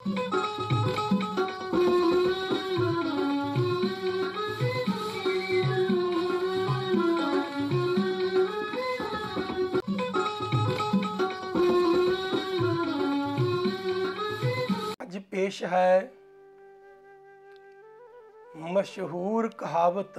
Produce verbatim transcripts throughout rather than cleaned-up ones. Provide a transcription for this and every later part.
ਅੱਜ पेश है मशहूर कहावत,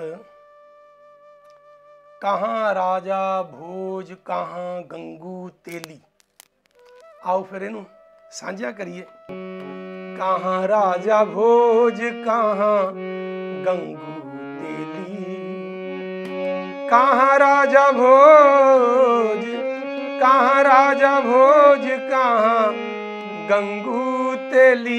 कहाँ राजा भोज कहाँ गंगू तेली। आओ फिर इनू साझा करिए। कहाँ राजा भोज कहाँ गंगू तेली, कहाँ राजा भोज कहाँ राजा भोज कहाँ गंगू तेली,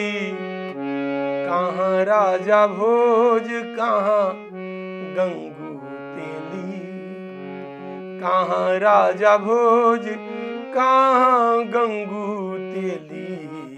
कहाँ राजा भोज कहाँ गंगू तेली, कहाँ राजा भोज कहाँ गंगू तेली।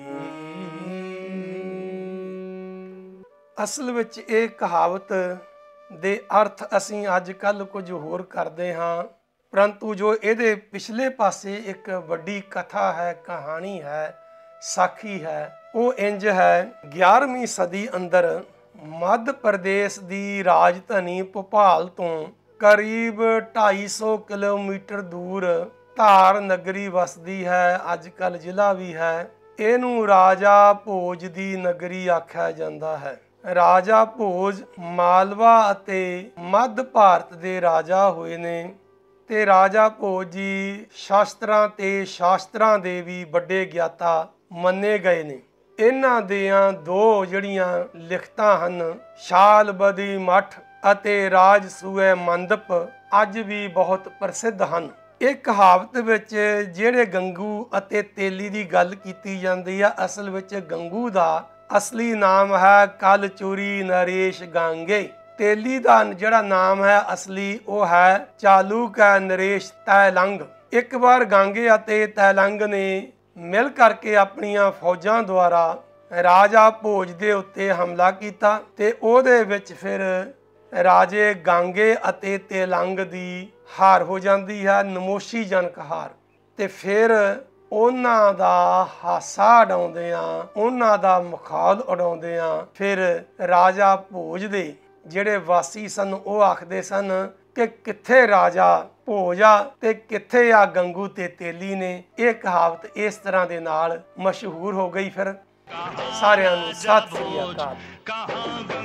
असल विच ਇਹ ਕਹਾਵਤ ਦੇ ਅਰਥ ਅਸੀਂ ਅੱਜ ਕੱਲ੍ਹ ਕੁਝ ਹੋਰ ਕਰਦੇ ਹਾਂ, परंतु जो ਇਹਦੇ ਪਿਛਲੇ ਪਾਸੇ ਇੱਕ ਵੱਡੀ ਕਥਾ ਹੈ, ਕਹਾਣੀ ਹੈ, ਸਾਖੀ ਹੈ, ਉਹ ਇੰਜ ਹੈ। ਗਿਆਰਵੀਂ ਸਦੀ ਅੰਦਰ ਮੱਧ ਪ੍ਰਦੇਸ਼ ਦੀ ਰਾਜਧਾਨੀ ਭੋਪਾਲ ਤੋਂ ਕਰੀਬ ਢਾਈ ਸੌ ਕਿਲੋਮੀਟਰ ਦੂਰ ਧਾਰ ਨਗਰੀ ਵਸਦੀ ਹੈ, ਅੱਜ ਕੱਲ੍ਹ ਜ਼ਿਲ੍ਹਾ ਵੀ ਹੈ। ਇਹਨੂੰ ਰਾਜਾ ਭੋਜ ਦੀ ਨਗਰੀ ਆਖਿਆ ਜਾਂਦਾ ਹੈ। ਰਾਜਾ ਭੋਜ ਮਾਲਵਾ ਅਤੇ ਮੱਧ ਭਾਰਤ ਦੇ ਰਾਜਾ ਹੋਏ ਨੇ ਤੇ ਰਾਜਾ ਭੋਜ ਜੀ ਸ਼ਾਸਤਰਾਂ ਤੇ ਸ਼ਾਸਤਰਾਂ ਦੇ ਵੀ ਵੱਡੇ ਗਿਆਤਾ ਮੰਨੇ ਗਏ ਨੇ। ਇਹਨਾਂ ਦੀਆਂ ਦੋ ਜਿਹੜੀਆਂ ਲਿਖਤਾਂ ਹਨ, ਸ਼ਾਲ ਬਦੀ ਮੱਠ ਅਤੇ ਰਾਜ ਸੂਏ ਮੰਦਪ, ਅੱਜ ਵੀ ਬਹੁਤ ਪ੍ਰਸਿੱਧ ਹਨ। ਇਹ ਕਹਾਵਤ ਵਿੱਚ ਜਿਹੜੇ ਗੰਗੂ ਅਤੇ ਤੇਲੀ ਦੀ ਗੱਲ ਕੀਤੀ ਜਾਂਦੀ ਆ, ਅਸਲ ਵਿੱਚ ਗੰਗੂ ਦਾ ਅਸਲੀ ਨਾਮ ਹੈ ਕਲ ਚੂਰੀ ਨਰੇਸ਼ ਗਾਂਗੇ। ਤੇਲੀ ਦਾ ਜਿਹੜਾ ਨਾਮ ਹੈ ਅਸਲੀ, ਉਹ ਹੈ ਚਾਲੂਕ ਨਰੇਸ਼ ਤੈਲੰਗ। ਇੱਕ ਵਾਰ ਗਾਂਗੇ ਅਤੇ ਤੈਲੰਗ ਨੇ ਮਿਲ ਕਰਕੇ ਆਪਣੀਆਂ ਫੌਜਾਂ ਦੁਆਰਾ ਰਾਜਾ ਭੋਜ ਦੇ ਉੱਤੇ ਹਮਲਾ ਕੀਤਾ ਤੇ ਉਹਦੇ ਵਿੱਚ ਫਿਰ ਰਾਜੇ ਗਾਂਗੇ ਅਤੇ ਤੇਲੰਗ ਦੀ ਹਾਰ ਹੋ ਜਾਂਦੀ ਹੈ, ਨਮੋਸ਼ੀਜਨਕ ਹਾਰ। ਤੇ ਫਿਰ ਉਹਨਾਂ ਦਾ ਹਾਸਾ ਉਡਾਉਂਦਿਆਂ, ਉਹਨਾਂ ਦਾ ਮਖੌਲ ਉਡਾਉਂਦਿਆਂ ਫਿਰ ਰਾਜਾ ਭੋਜ ਦੇ ਜਿਹੜੇ ਵਾਸੀ ਸਨ ਉਹ ਆਖਦੇ ਸਨ ਕਿ ਕਿੱਥੇ ਰਾਜਾ ਭੋਜ ਆ ਤੇ ਕਿੱਥੇ ਆ ਗੰਗੂ ਤੇ ਤੇਲੀ ਨੇ। ਇਹ ਕਹਾਵਤ ਇਸ ਤਰ੍ਹਾਂ ਦੇ ਨਾਲ ਮਸ਼ਹੂਰ ਹੋ ਗਈ। ਫਿਰ ਸਾਰਿਆਂ ਨੂੰ ਸਤਿ ਸ੍ਰੀ ਅਕਾਲ।